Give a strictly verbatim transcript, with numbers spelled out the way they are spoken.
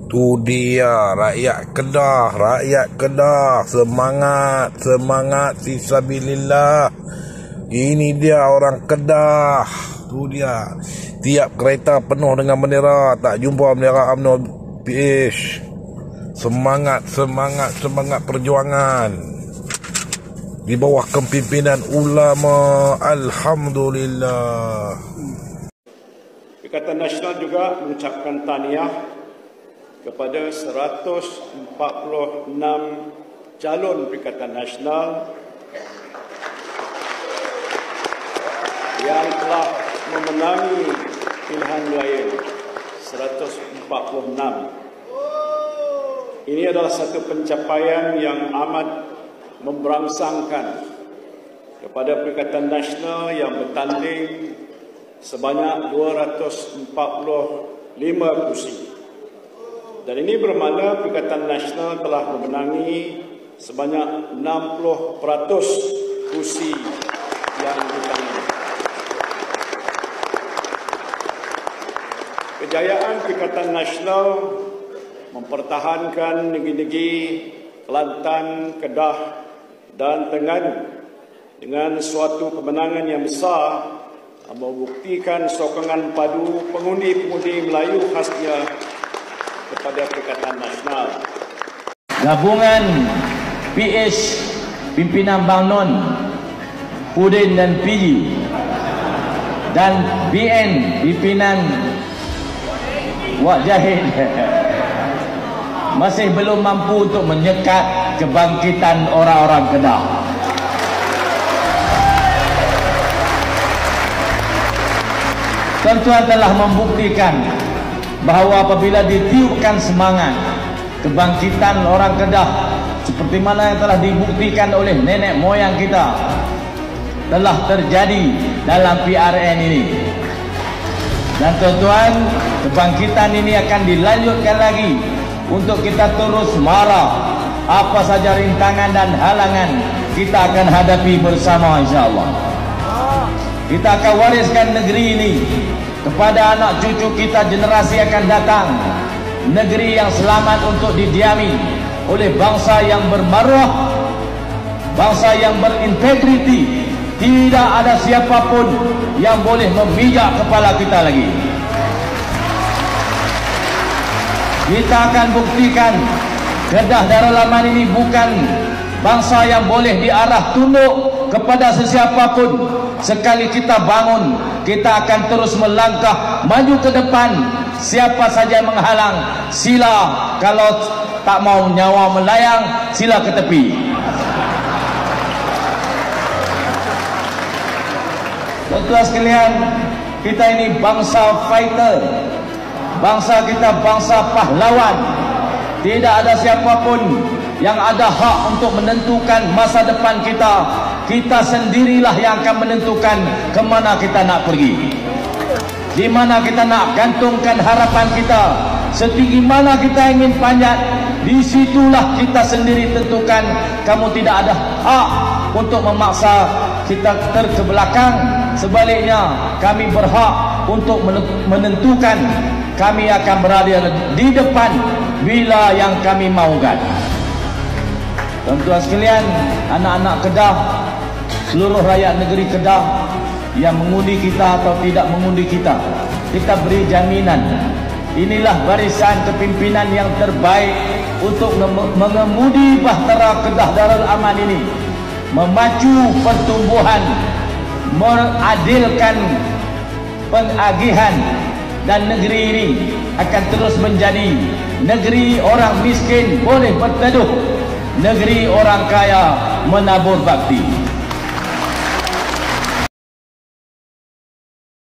Tu dia rakyat Kedah, rakyat Kedah, semangat, semangat fisabilillah. Ini dia orang Kedah. Tu dia. Tiap kereta penuh dengan bendera, tak jumpa bendera UMNO P H. Semangat, semangat, semangat perjuangan di bawah kepimpinan ulama. Alhamdulillah. Perikatan Nasional juga mengucapkan tahniah kepada seratus empat puluh enam calon Perikatan Nasional yang telah memenangi pilihan raya seratus empat puluh enam. Ini adalah satu pencapaian yang amat memberangsangkan kepada Perikatan Nasional yang bertanding sebanyak dua ratus empat puluh lima kursi. Dan ini bermakna Perikatan Nasional telah memenangi sebanyak enam puluh peratus kursi yang ditangani. Kejayaan Perikatan Nasional mempertahankan negeri-negeri Kelantan, Kedah dan Terengganu dengan suatu kemenangan yang besar, membuktikan sokongan padu pengundi-pengundi Melayu khasnya kepada Perikatan Nasional. Gabungan P H pimpinan Bang Non, Pudin dan P G, dan B N pimpinan Wak Jahid masih belum mampu untuk menyekat kebangkitan orang-orang Kedah. Tuan-tuan telah membuktikan bahawa apabila ditiupkan semangat kebangkitan orang Kedah seperti mana yang telah dibuktikan oleh nenek moyang kita telah terjadi dalam P R N ini. Dan tuan-tuan, kebangkitan ini akan dilanjutkan lagi untuk kita terus marah. Apa saja rintangan dan halangan kita akan hadapi bersama, insya-Allah. Kita akan wariskan negeri ini kepada anak cucu kita generasi akan datang. Negeri yang selamat untuk didiami oleh bangsa yang bermaruah, bangsa yang berintegriti. Tidak ada siapapun yang boleh memijak kepala kita lagi. Kita akan buktikan Kedah Darul Aman ini bukan bangsa yang boleh diarah tunduk kepada sesiapapun. Sekali kita bangun, kita akan terus melangkah maju ke depan. Siapa saja menghalang, sila. Kalau tak mau nyawa melayang, sila ke tepi. Tuan-tuan sekalian, kita ini bangsa fighter. Bangsa kita bangsa pahlawan. Tidak ada siapapun yang ada hak untuk menentukan masa depan kita. Kita sendirilah yang akan menentukan ke mana kita nak pergi, di mana kita nak gantungkan harapan kita, setinggi mana kita ingin panjat. Di situlah kita sendiri tentukan. Kamu tidak ada hak untuk memaksa kita terkebelakang. Sebaliknya, kami berhak untuk menentukan. Kami akan berada di depan bila yang kami mahukan. Tuan-tuan sekalian, anak-anak Kedah, seluruh rakyat negeri Kedah yang mengundi kita atau tidak mengundi kita, kita beri jaminan. Inilah barisan kepimpinan yang terbaik untuk mengemudi bahtera Kedah Darul Aman ini, memacu pertumbuhan, mengadilkan pengagihan, dan negeri ini akan terus menjadi negeri orang miskin boleh berteduh, negeri orang kaya menabur bakti.